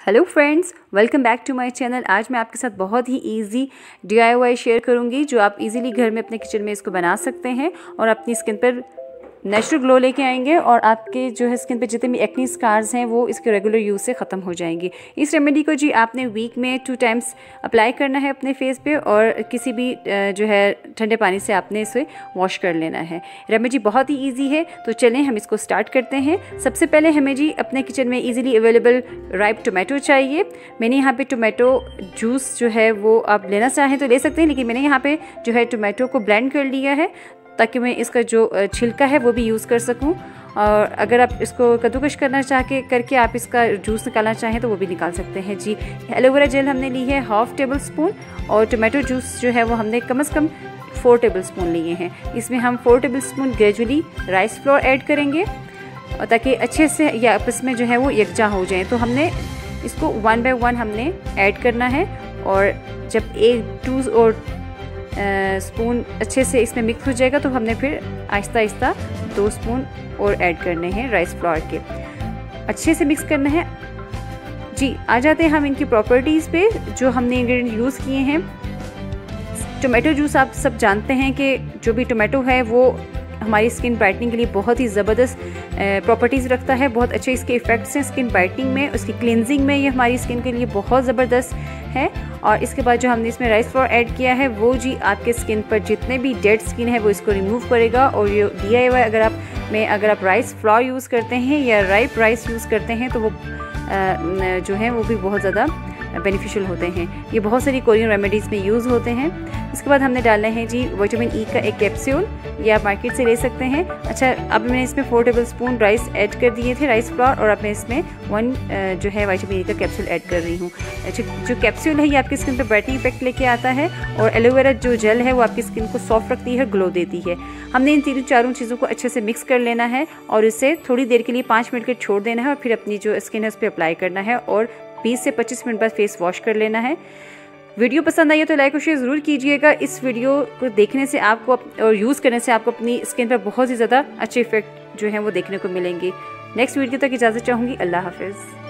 Hello friends, welcome back to my channel. आज मैं आपके साथ बहुत ही इजी DIY शेयर करूंगी जो आप इजीली घर में अपने किचन में इसको बना सकते हैं और अपनी स्किन पर नेचुरल ग्लो लेके आएंगे और आपके जो है स्किन पे जितने भी एक्नी स्कार्स हैं वो इसके रेगुलर यूज़ से ख़त्म हो जाएंगे। इस रेमेडी को जी आपने वीक में 2 टाइम्स अप्लाई करना है अपने फेस पे और किसी भी जो है ठंडे पानी से आपने इसे वॉश कर लेना है। रेमेडी बहुत ही ईजी है, तो चलें हम इसको स्टार्ट करते हैं। सबसे पहले हमें जी अपने किचन में ईजिली अवेलेबल राइप टोमेटो चाहिए। मैंने यहाँ पे टोमेटो जूस जो है वो आप लेना चाहें तो ले सकते हैं, लेकिन मैंने यहाँ पे जो है टोमेटो को ब्लेंड कर लिया है ताकि मैं इसका जो छिलका है वो भी यूज़ कर सकूं। और अगर आप इसको कद्दूकश करना करके आप इसका जूस निकालना चाहें तो वो भी निकाल सकते हैं जी। एलोवेरा जेल हमने ली है 1/2 टेबल स्पून और टोमेटो जूस जो है वो हमने कम से कम 4 टेबल स्पून लिए हैं। इसमें हम 4 tablespoon gradually rice flour add करेंगे और ताकि अच्छे से ये आपस में जो है वो यकजा हो जाए। तो हमने इसको 1 बाय 1 हमने ऐड करना है और जब 2 और स्पून अच्छे से इसमें मिक्स हो जाएगा तो हमने फिर आहिस्ता आहिस्ता 2 स्पून और ऐड करने हैं राइस फ्लोर के। अच्छे से मिक्स करना है जी। आ जाते हैं हम इनकी प्रॉपर्टीज़ पे जो हमने इंग्रेडिएंट यूज़ किए हैं। टोमेटो जूस आप सब जानते हैं कि जो भी टोमेटो है वो हमारी स्किन ब्राइटनिंग के लिए बहुत ही ज़बरदस्त प्रॉपर्टीज़ रखता है। बहुत अच्छे इसके इफ़ेक्ट्स हैं स्किन ब्राइटनिंग में, उसकी क्लिनजिंग में। ये हमारी स्किन के लिए बहुत ज़बरदस्त है। और इसके बाद जो हमने इसमें राइस फ्लोर ऐड किया है वो जी आपके स्किन पर जितने भी डेड स्किन है वो इसको रिमूव करेगा। और ये DIY अगर आप राइस फ्लोर यूज़ करते हैं या राइप राइस यूज़ करते हैं तो वो जो है वो भी बहुत ज़्यादा बेनिफिशियल होते हैं। ये बहुत सारी कोरियन रेमेडीज़ में यूज़ होते हैं। इसके बाद हमने डालना है जी विटामिन E का एक कैप्सूल, ये आप मार्केट से ले सकते हैं। अच्छा, अब मैंने इसमें 4 टेबल स्पून राइस ऐड कर दिए थे, राइस फ्लोर, और अब मैं इसमें 1 जो है विटामिन E का कैप्सूल ऐड कर रही हूँ। जो कैप्सूल है ये आपकी स्किन पर ब्राइटनिंग इफेक्ट लेके आता है और एलोवेरा जो जेल है वो आपकी स्किन को सॉफ्ट रखती है, ग्लो देती है। हमने इन 3-4 चीज़ों को अच्छे से मिक्स कर लेना है और इसे थोड़ी देर के लिए 5 मिनट के छोड़ देना है और फिर अपनी जो स्किन है उस पर अप्लाई करना है और 20 से 25 मिनट बाद फेस वॉश कर लेना है। वीडियो पसंद आई है तो लाइक और शेयर ज़रूर कीजिएगा। इस वीडियो को देखने से आपको और यूज़ करने से आपको अपनी स्किन पर बहुत ही ज़्यादा अच्छे इफेक्ट जो हैं वो देखने को मिलेंगे। नेक्स्ट वीडियो तक इजाज़त चाहूँगी। अल्लाह हाफिज़।